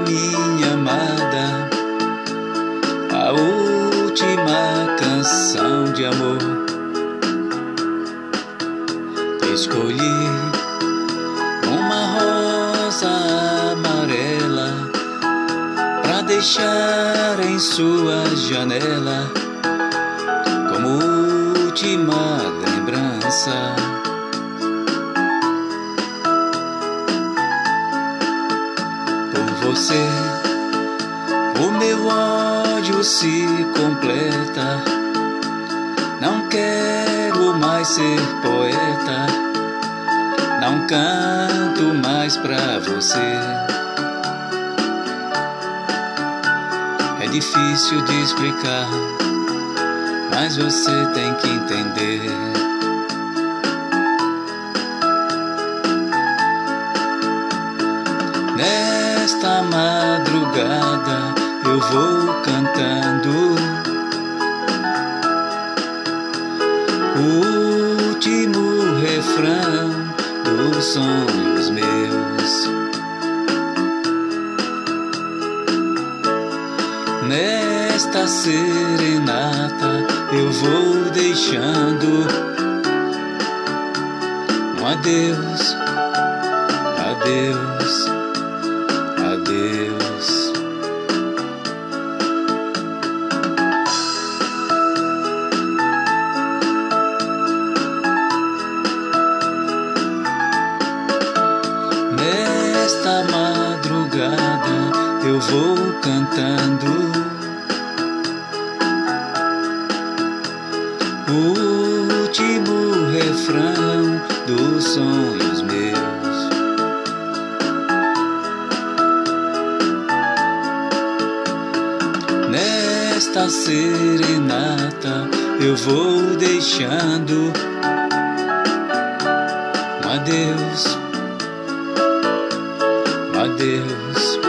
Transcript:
minha amada, a última canção de amor. Escolhi uma rosa amarela pra deixar em sua janela como última lembrança. Por você, o meu ódio se completa. Não quero mais ser poeta, não canto mais pra você. É difícil de explicar, mas você tem que entender. Nesta madrugada eu vou cantando o último refrão dos sonhos meus. Nesta serenata eu vou deixando um adeus, adeus, adeus. Nesta madrugada eu vou cantando o último refrão dos sonhos meus. Nesta serenata eu vou deixando um adeus, adeus.